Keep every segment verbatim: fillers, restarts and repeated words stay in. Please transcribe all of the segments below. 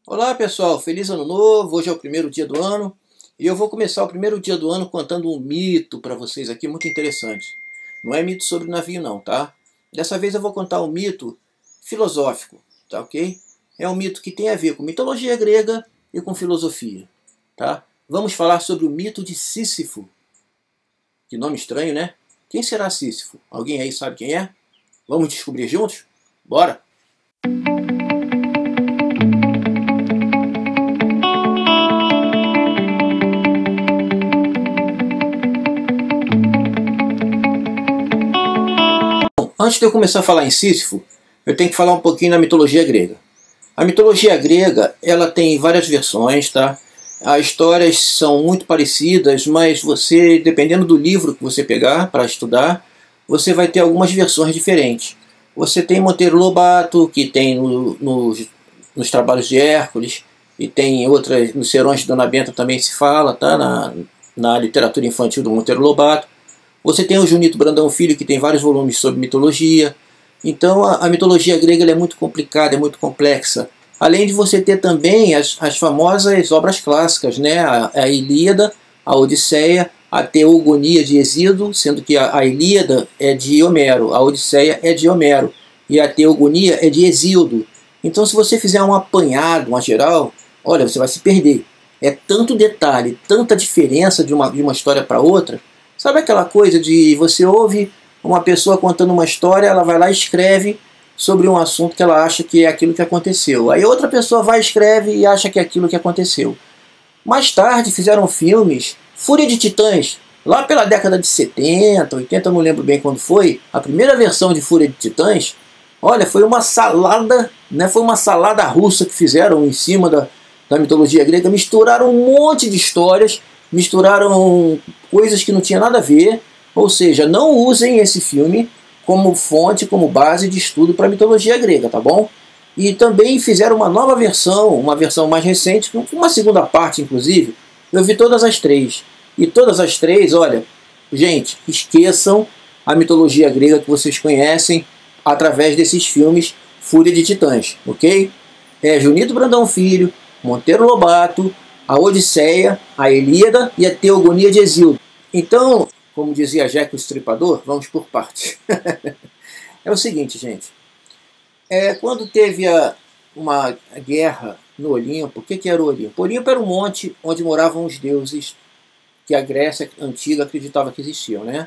Olá pessoal, feliz ano novo, hoje é o primeiro dia do ano e eu vou começar o primeiro dia do ano contando um mito para vocês aqui muito interessante. Não é mito sobre navio não, tá? Dessa vez eu vou contar um mito filosófico, tá ok? É um mito que tem a ver com mitologia grega e com filosofia, tá? Vamos falar sobre o mito de Sísifo. Que nome estranho, né? Quem será Sísifo? Alguém aí sabe quem é? Vamos descobrir juntos? Bora! Antes de eu começar a falar em Sísifo, eu tenho que falar um pouquinho da mitologia grega. A mitologia grega, ela tem várias versões, tá? As histórias são muito parecidas, mas você, dependendo do livro que você pegar para estudar, você vai ter algumas versões diferentes. Você tem Monteiro Lobato, que tem no, nos, nos trabalhos de Hércules, e tem outras, nos Serões de Dona Benta também se fala, tá? Na, na literatura infantil do Monteiro Lobato. Você tem o Junito Brandão Filho, que tem vários volumes sobre mitologia. Então a, a mitologia grega é muito complicada, é muito complexa. Além de você ter também as, as famosas obras clássicas, né? a, a Ilíada, a Odisseia, a Teogonia de Hesíodo, sendo que a, a Ilíada é de Homero, a Odisseia é de Homero e a Teogonia é de Hesíodo. Então se você fizer um apanhado, uma geral, olha, você vai se perder. É tanto detalhe, tanta diferença de uma, de uma história para outra. Sabe aquela coisa de você ouve uma pessoa contando uma história, ela vai lá e escreve sobre um assunto que ela acha que é aquilo que aconteceu. Aí outra pessoa vai e escreve e acha que é aquilo que aconteceu. Mais tarde fizeram filmes, Fúria de Titãs, lá pela década de setenta, oitenta, eu não lembro bem quando foi, a primeira versão de Fúria de Titãs, olha, foi uma salada, né, foi uma salada russa que fizeram em cima da, da mitologia grega, misturaram um monte de histórias, misturaram coisas que não tinha nada a ver, ou seja, não usem esse filme como fonte, como base de estudo para a mitologia grega, tá bom? E também fizeram uma nova versão, uma versão mais recente, uma segunda parte inclusive, eu vi todas as três. E todas as três, olha, gente, esqueçam a mitologia grega que vocês conhecem através desses filmes Fúria de Titãs, ok? É Junito Brandão Filho, Monteiro Lobato, a Odisseia, a Ilíada e a Teogonia de Hesíodo. Então, como dizia Jack o Estripador, vamos por partes. É o seguinte, gente. É, quando teve a, uma guerra no Olimpo, o que, que era o Olimpo? O Olimpo era um monte onde moravam os deuses que a Grécia antiga acreditava que existiam, né?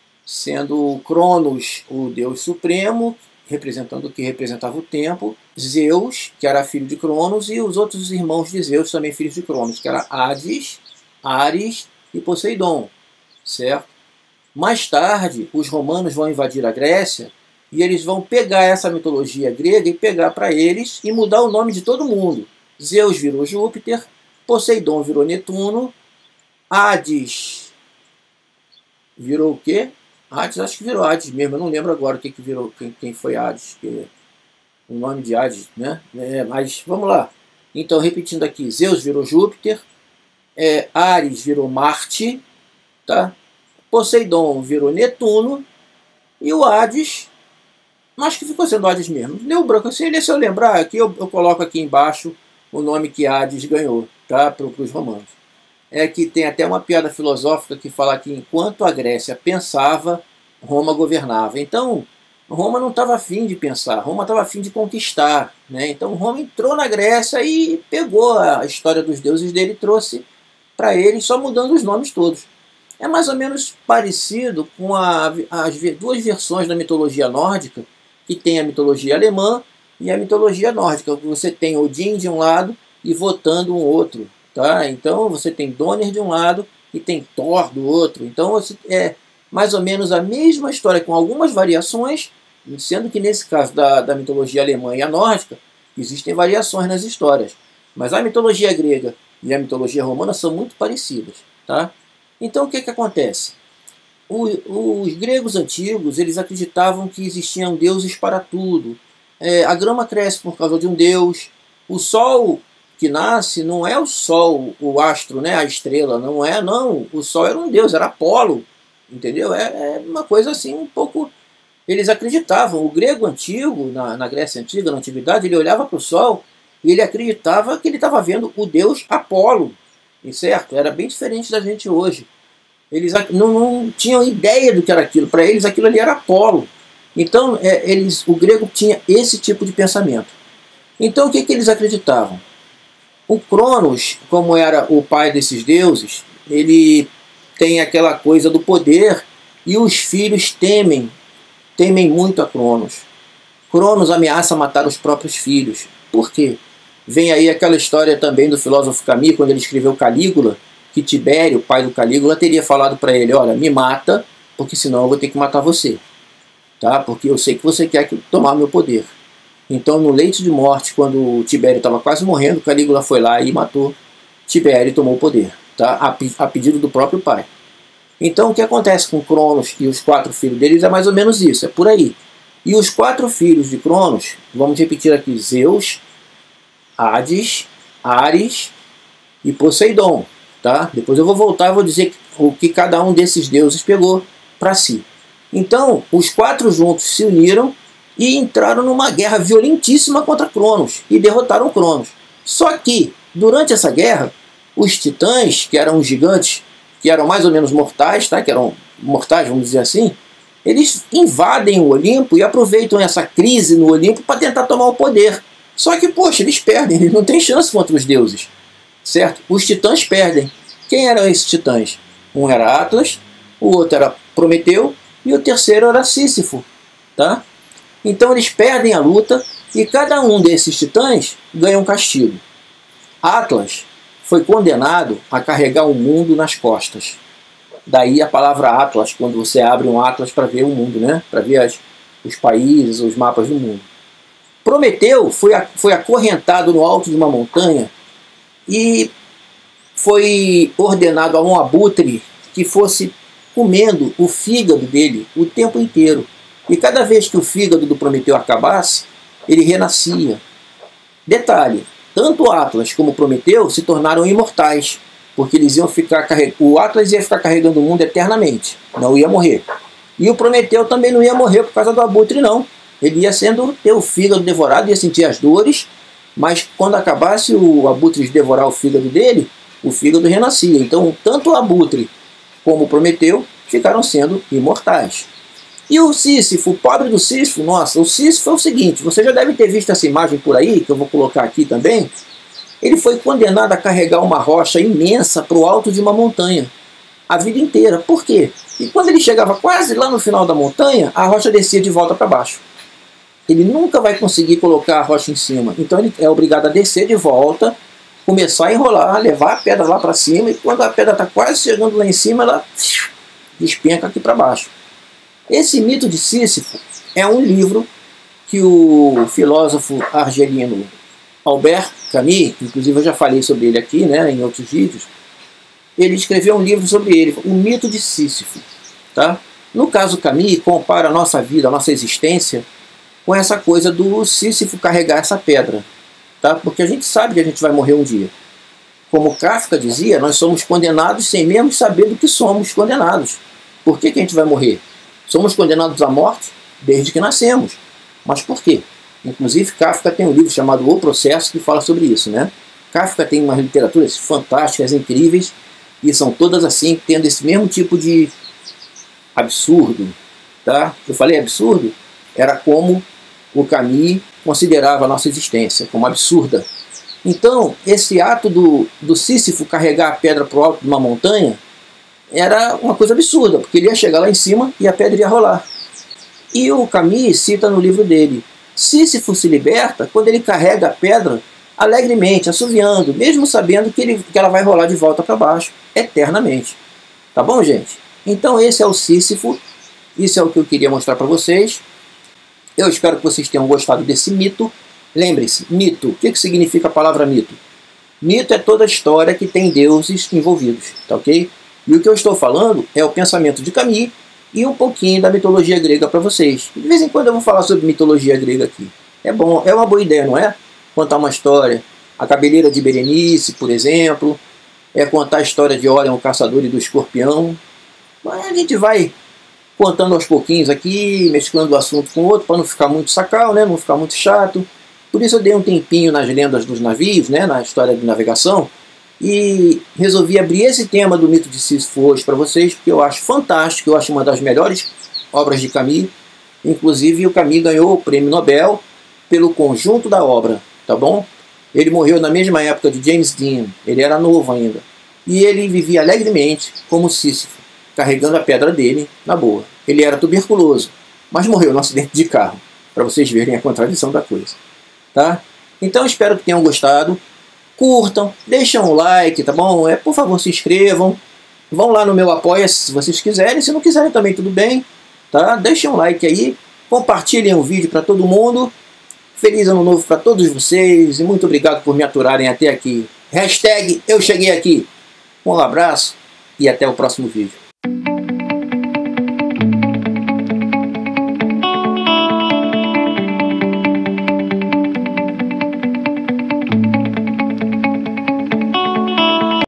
Sendo Cronos o deus supremo, representando o que representava o tempo, Zeus, que era filho de Cronos, e os outros irmãos de Zeus, também filhos de Cronos, que era Hades, Ares e Poseidon, certo? Mais tarde, os romanos vão invadir a Grécia e eles vão pegar essa mitologia grega e pegar para eles e mudar o nome de todo mundo. Zeus virou Júpiter, Poseidon virou Netuno, Hades virou o quê? Hades, acho que virou Hades mesmo, eu não lembro agora quem, que virou, quem, quem foi Hades, que, o nome de Hades, né? É, mas vamos lá. Então, repetindo aqui, Zeus virou Júpiter, é, Ares virou Marte, tá? Poseidon virou Netuno, e o Hades, acho que ficou sendo Hades mesmo. Deu branco assim, se eu lembrar aqui, eu, eu coloco aqui embaixo o nome que Hades ganhou, tá? Para os romanos. É que tem até uma piada filosófica que fala que enquanto a Grécia pensava, Roma governava. Então, Roma não estava afim de pensar, Roma estava afim de conquistar, né? Então Roma entrou na Grécia e pegou a história dos deuses dele e trouxe para eles, só mudando os nomes todos. É mais ou menos parecido com a, as duas versões da mitologia nórdica, que tem a mitologia alemã e a mitologia nórdica. Você tem Odin de um lado e Wotan do outro. Tá? Então você tem Donner de um lado e tem Thor do outro. Então você, é mais ou menos a mesma história com algumas variações, sendo que nesse caso da, da mitologia alemã e a nórdica, existem variações nas histórias. Mas a mitologia grega e a mitologia romana são muito parecidas. Tá? Então o que, que acontece? O, os gregos antigos eles acreditavam que existiam deuses para tudo. É, a grama cresce por causa de um deus, o sol que nasce não é o Sol, o astro, né, a estrela, não é, não. O Sol era um deus, era Apolo, entendeu? É, é uma coisa assim um pouco... Eles acreditavam, o grego antigo, na, na Grécia Antiga, na Antiguidade, ele olhava para o Sol ele acreditava que ele estava vendo o deus Apolo, certo? Era bem diferente da gente hoje. Eles não, não tinham ideia do que era aquilo. Para eles aquilo ali era Apolo. Então é, eles, o grego tinha esse tipo de pensamento. Então o que, que eles acreditavam? O Cronos, como era o pai desses deuses, ele tem aquela coisa do poder e os filhos temem, temem muito a Cronos. Cronos ameaça matar os próprios filhos. Por quê? Vem aí aquela história também do filósofo Camus, quando ele escreveu Calígula, que Tibério, o pai do Calígula, teria falado para ele, olha, me mata, porque senão eu vou ter que matar você. Tá? Porque eu sei que você quer tomar meu poder. Então, no leito de morte, quando Tibério estava quase morrendo, Calígula foi lá e matou Tibério e tomou o poder, tá? a, a pedido do próprio pai. Então, o que acontece com Cronos e os quatro filhos deles é mais ou menos isso, é por aí. E os quatro filhos de Cronos, vamos repetir aqui, Zeus, Hades, Ares e Poseidon. Tá? Depois eu vou voltar e vou dizer o que cada um desses deuses pegou para si. Então, os quatro juntos se uniram e entraram numa guerra violentíssima contra Cronos e derrotaram Cronos. Só que, durante essa guerra, os titãs, que eram os gigantes, que eram mais ou menos mortais, tá? que eram mortais, vamos dizer assim, eles invadem o Olimpo e aproveitam essa crise no Olimpo para tentar tomar o poder. Só que, poxa, eles perdem, eles não têm chance contra os deuses. Certo? Os titãs perdem. Quem eram esses titãs? Um era Atlas, o outro era Prometeu e o terceiro era Sísifo. Tá? Então eles perdem a luta e cada um desses titãs ganha um castigo. Atlas foi condenado a carregar o mundo nas costas. Daí a palavra Atlas, quando você abre um Atlas para ver o mundo, né? Para ver as, os países, os mapas do mundo. Prometeu foi, foi acorrentado no alto de uma montanha e foi ordenado a um abutre que fosse comendo o fígado dele o tempo inteiro. E cada vez que o fígado do Prometeu acabasse, ele renascia. Detalhe, tanto Atlas como Prometeu se tornaram imortais, porque eles iam ficar carreg... o Atlas ia ficar carregando o mundo eternamente, não ia morrer. E o Prometeu também não ia morrer por causa do abutre, não. Ele ia sendo, ter o fígado devorado, ia sentir as dores, mas quando acabasse o abutre de devorar o fígado dele, o fígado renascia. Então, tanto o abutre como o Prometeu ficaram sendo imortais. E o Sísifo, o pobre do Sísifo, nossa, o Sísifo é o seguinte, você já deve ter visto essa imagem por aí, que eu vou colocar aqui também. Ele foi condenado a carregar uma rocha imensa para o alto de uma montanha, a vida inteira. Por quê? E quando ele chegava quase lá no final da montanha, a rocha descia de volta para baixo. Ele nunca vai conseguir colocar a rocha em cima. Então ele é obrigado a descer de volta, começar a enrolar, levar a pedra lá para cima, e quando a pedra está quase chegando lá em cima, ela despenca aqui para baixo. Esse mito de Sísifo é um livro que o filósofo argelino Albert Camus, inclusive eu já falei sobre ele aqui, né, em outros vídeos, ele escreveu um livro sobre ele, o mito de Sísifo. Tá? No caso, Camus compara a nossa vida, a nossa existência, com essa coisa do Sísifo carregar essa pedra. Tá? Porque a gente sabe que a gente vai morrer um dia. Como Kafka dizia, nós somos condenados sem mesmo saber do que somos condenados. Por que que a gente vai morrer? Somos condenados à morte desde que nascemos. Mas por quê? Inclusive, Kafka tem um livro chamado O Processo que fala sobre isso. Né? Kafka tem umas literaturas fantásticas, incríveis, e são todas assim, tendo esse mesmo tipo de absurdo. Tá? Eu falei absurdo? Era como o Camus considerava a nossa existência, como absurda. Então, esse ato do, do Sísifo carregar a pedra para o alto de uma montanha era uma coisa absurda, porque ele ia chegar lá em cima e a pedra ia rolar. E o Camus cita no livro dele, Sísifo se liberta quando ele carrega a pedra alegremente, assoviando, mesmo sabendo que, ele, que ela vai rolar de volta para baixo, eternamente. Tá bom, gente? Então esse é o Sísifo, isso é o que eu queria mostrar para vocês. Eu espero que vocês tenham gostado desse mito. Lembre-se, mito, o que, que significa a palavra mito? Mito é toda história que tem deuses envolvidos, tá ok? E o que eu estou falando é o pensamento de Camus e um pouquinho da mitologia grega para vocês. De vez em quando eu vou falar sobre mitologia grega aqui. É bom, é uma boa ideia, não é? Contar uma história. A cabeleira de Berenice, por exemplo. É contar a história de Órion, o caçador, e do escorpião. Mas a gente vai contando aos pouquinhos aqui, mesclando o assunto com o outro, para não ficar muito sacal, né? Não ficar muito chato. Por isso eu dei um tempinho nas lendas dos navios, né, na história de navegação, e resolvi abrir esse tema do mito de Sísifo hoje para vocês, porque eu acho fantástico, eu acho uma das melhores obras de Camus. Inclusive o Camus ganhou o prêmio Nobel pelo conjunto da obra, tá bom? Ele morreu na mesma época de James Dean, ele era novo ainda. E ele vivia alegremente como Sísifo, carregando a pedra dele na boa. Ele era tuberculoso, mas morreu num acidente de carro, para vocês verem a contradição da coisa. Tá? Então espero que tenham gostado. Curtam, deixem um like, tá bom? É, por favor, se inscrevam. Vão lá no meu Apoia-se se vocês quiserem. Se não quiserem também, tudo bem. Tá? Deixem um like aí. Compartilhem o vídeo para todo mundo. Feliz ano novo para todos vocês. E muito obrigado por me aturarem até aqui. Hashtag eu cheguei aqui. Um abraço e até o próximo vídeo.